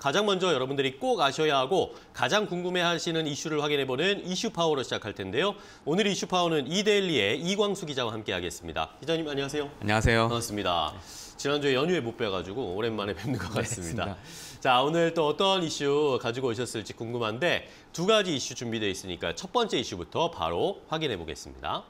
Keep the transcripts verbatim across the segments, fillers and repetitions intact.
가장 먼저 여러분들이 꼭 아셔야 하고 가장 궁금해하시는 이슈를 확인해보는 이슈파워로 시작할 텐데요. 오늘 이슈파워는 이데일리의 이광수 기자와 함께하겠습니다. 기자님 안녕하세요. 안녕하세요. 반갑습니다. 지난주에 연휴에 못 뵈가지고 오랜만에 뵙는 것 같습니다. 네, 자, 오늘 또 어떤 이슈 가지고 오셨을지 궁금한데 두 가지 이슈 준비되어 있으니까 첫 번째 이슈부터 바로 확인해 보겠습니다.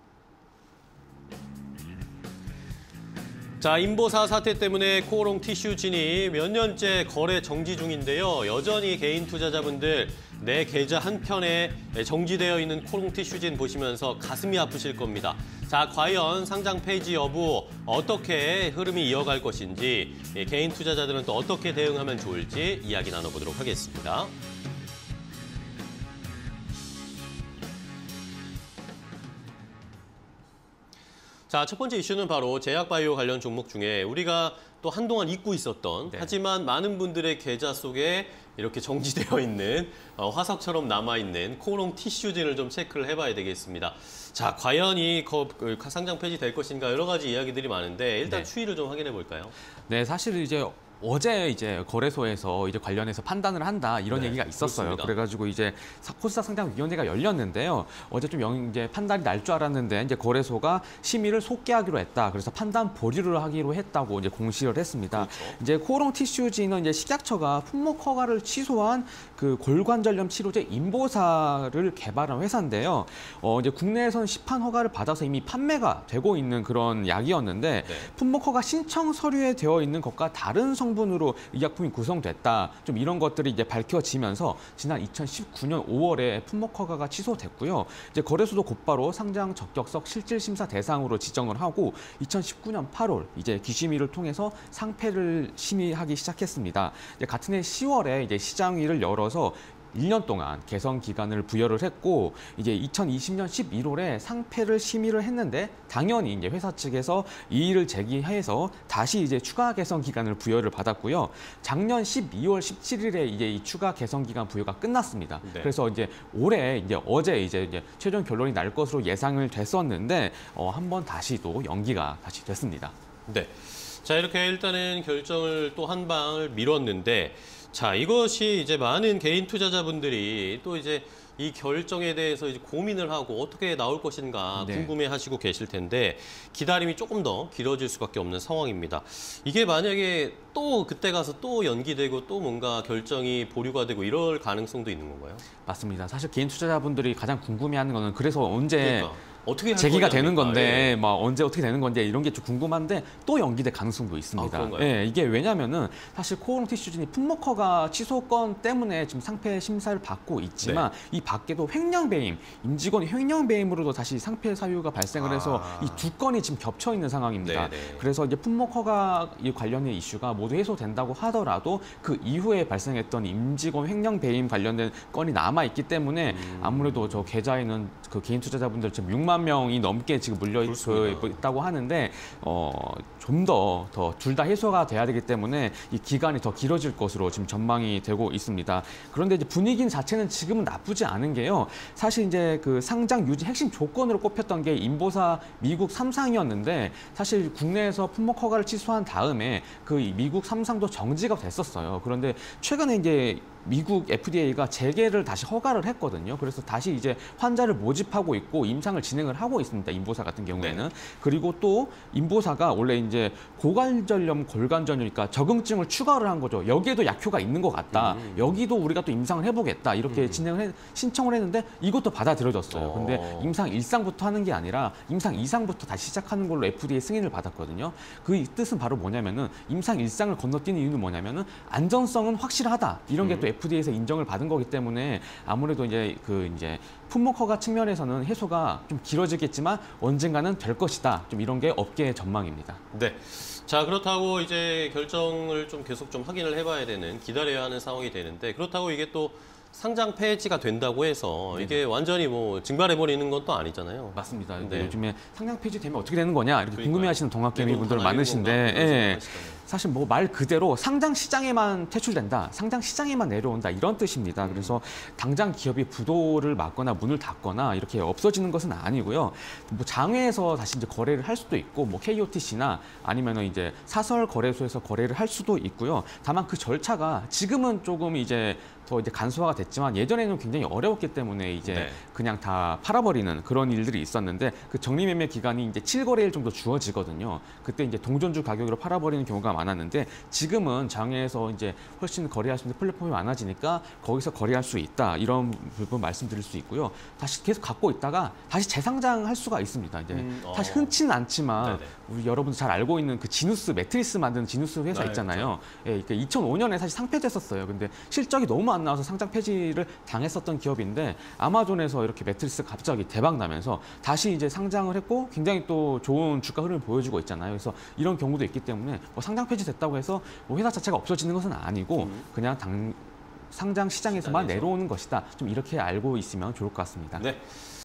자, 인보사 사태 때문에 코오롱 티슈진이 몇 년째 거래 정지 중인데요. 여전히 개인 투자자분들 내 계좌 한편에 정지되어 있는 코오롱 티슈진 보시면서 가슴이 아프실 겁니다. 자, 과연 상장 폐지 여부 어떻게 흐름이 이어갈 것인지, 개인 투자자들은 또 어떻게 대응하면 좋을지 이야기 나눠보도록 하겠습니다. 자, 첫 번째 이슈는 바로 제약바이오 관련 종목 중에 우리가 또 한동안 잊고 있었던 네. 하지만 많은 분들의 계좌 속에 이렇게 정지되어 있는 어, 화석처럼 남아있는 코오롱 티슈진을 좀 체크를 해봐야 되겠습니다. 자, 과연 이 상장 폐지될 것인가 여러 가지 이야기들이 많은데 일단 네. 추이를 좀 확인해 볼까요? 네, 사실 이제 어제 이제 거래소에서 이제 관련해서 판단을 한다 이런 네, 얘기가 있었어요. 그렇습니다. 그래가지고 이제 코스닥 상장위원회가 열렸는데요. 어제 좀 영, 이제 판단이 날 줄 알았는데 이제 거래소가 심의를 속개하기로 했다. 그래서 판단 보류를 하기로 했다고 이제 공시를 했습니다. 그렇죠. 이제 코오롱 티슈진은 이제 식약처가 품목 허가를 취소한 그 골관절염 치료제 인보사를 개발한 회사인데요. 어, 이제 국내에서는 시판 허가를 받아서 이미 판매가 되고 있는 그런 약이었는데 네. 품목 허가 신청 서류에 되어 있는 것과 다른 성 성분으로 의약품이 구성됐다. 좀 이런 것들이 이제 밝혀지면서 지난 이천십구 년 오월에 품목 허가가 취소됐고요. 이제 거래소도 곧바로 상장 적격성 실질 심사 대상으로 지정을 하고 이천십구 년 팔월 이제 기심위를 통해서 상패를 심의하기 시작했습니다. 이제 같은 해 시월에 이제 시장위를 열어서 일 년 동안 개선 기간을 부여를 했고 이제 이천이십 년 십일월에 상패를 심의를 했는데 당연히 이제 회사 측에서 이의를 제기해서 다시 이제 추가 개선 기간을 부여를 받았고요. 작년 십이월 십칠일에 이제 이 추가 개선 기간 부여가 끝났습니다. 네. 그래서 이제 올해 이제 어제 이제, 이제 최종 결론이 날 것으로 예상을 됐었는데 어, 한번 다시 또 연기가 다시 됐습니다. 네. 자, 이렇게 일단은 결정을 또 한 방을 미뤘는데 자, 이것이 이제 많은 개인 투자자분들이 또 이제 이 결정에 대해서 이제 고민을 하고 어떻게 나올 것인가 네. 궁금해하시고 계실 텐데 기다림이 조금 더 길어질 수밖에 없는 상황입니다. 이게 만약에 또 그때 가서 또 연기되고 또 뭔가 결정이 보류가 되고 이럴 가능성도 있는 건가요? 맞습니다. 사실 개인 투자자분들이 가장 궁금해하는 거는 그래서 언제 그러니까. 어떻게 제기가 되는 건데, 예. 막 언제 어떻게 되는 건데 이런 게 좀 궁금한데 또 연기될 가능성도 있습니다. 아, 예, 이게 왜냐면은 사실 코오롱 티슈진이 품목 허가 취소건 때문에 지금 상패 심사를 받고 있지만 네. 이 밖에도 횡령 배임, 임직원 횡령 배임으로도 다시 상패 사유가 발생을 해서 아. 이 두 건이 지금 겹쳐 있는 상황입니다. 네네. 그래서 이제 품목 허가 관련된 이슈가 모두 해소된다고 하더라도 그 이후에 발생했던 임직원 횡령 배임 관련된 건이 남아 있기 때문에 음. 아무래도 저 계좌에는 그 개인 투자자분들 지금 육만 명이 넘게 지금 물려 있다고 하는데 어, 좀 더 더 둘 다 해소가 돼야 되기 때문에 이 기간이 더 길어질 것으로 지금 전망이 되고 있습니다. 그런데 이제 분위기 자체는 지금은 나쁘지 않은 게요. 사실 이제 그 상장 유지 핵심 조건으로 꼽혔던 게 인보사 미국 삼상이었는데 사실 국내에서 품목 허가를 취소한 다음에 그 미국 삼상도 정지가 됐었어요. 그런데 최근에 이제 미국 에프디에이가 재개를 다시 허가를 했거든요. 그래서 다시 이제 환자를 모집하고 있고 임상을 진행을 하고 있습니다. 인보사 같은 경우에는. 네. 그리고 또 인보사가 원래 이제 고관절염, 골관절염이니까 적응증을 추가를 한 거죠. 여기에도 약효가 있는 것 같다. 음. 여기도 우리가 또 임상을 해보겠다. 이렇게 음. 진행을 해, 신청을 했는데 이것도 받아들여졌어요. 어. 근데 임상 일상부터 하는 게 아니라 임상 이상부터 다시 시작하는 걸로 에프디에이 승인을 받았거든요. 그 뜻은 바로 뭐냐면은 임상 일상을 건너뛰는 이유는 뭐냐면은 안전성은 확실하다. 이런 게 또 음. 에프디에이에서 인정을 받은 거기 때문에 아무래도 이제 그 이제 품목 허가 측면에서는 해소가 좀 길어지겠지만 언젠가는 될 것이다. 좀 이런 게 업계의 전망입니다. 네. 자, 그렇다고 이제 결정을 좀 계속 좀 확인을 해봐야 되는, 기다려야 하는 상황이 되는데 그렇다고 이게 또 상장 폐지가 된다고 해서 이게 네네. 완전히 뭐 증발해버리는 건 또 아니잖아요. 맞습니다. 근데 네. 요즘에 상장 폐지되면 어떻게 되는 거냐 이렇게 궁금해하시는 동학개미 분들 네, 많으신데. 예. 사실 뭐 말 그대로 상장 시장에만 퇴출된다, 상장 시장에만 내려온다 이런 뜻입니다. 그래서 당장 기업이 부도를 맞거나 문을 닫거나 이렇게 없어지는 것은 아니고요. 뭐 장외에서 다시 이제 거래를 할 수도 있고, 뭐 케이오티씨나 아니면은 이제 사설 거래소에서 거래를 할 수도 있고요. 다만 그 절차가 지금은 조금 이제 더 이제 간소화가 됐지만 예전에는 굉장히 어려웠기 때문에 이제 네. 그냥 다 팔아버리는 그런 일들이 있었는데 그 정리매매 기간이 이제 칠 거래일 정도 주어지거든요. 그때 이제 동전주 가격으로 팔아버리는 경우가 많았는데 지금은 장외에서 이제 훨씬 거래할 수 있는 플랫폼이 많아지니까 거기서 거래할 수 있다 이런 부분 말씀드릴 수 있고요. 다시 계속 갖고 있다가 다시 재상장할 수가 있습니다. 이제 음, 어. 사실 흔치는 않지만 네네. 우리 여러분도 잘 알고 있는 그 지누스 매트리스 만드는 지누스 회사 네, 있잖아요. 예, 그러니까 이천오 년에 사실 상폐됐었어요. 근데 실적이 너무 안 나와서 상장 폐지를 당했었던 기업인데 아마존에서 이렇게 매트리스 갑자기 대박 나면서 다시 이제 상장을 했고 굉장히 또 좋은 주가 흐름을 보여주고 있잖아요. 그래서 이런 경우도 있기 때문에 뭐 상장 폐지됐다고 해서 뭐 회사 자체가 없어지는 것은 아니고 그냥 당 상장 시장에서만 시장에서. 내려오는 것이다. 좀 이렇게 알고 있으면 좋을 것 같습니다. 네.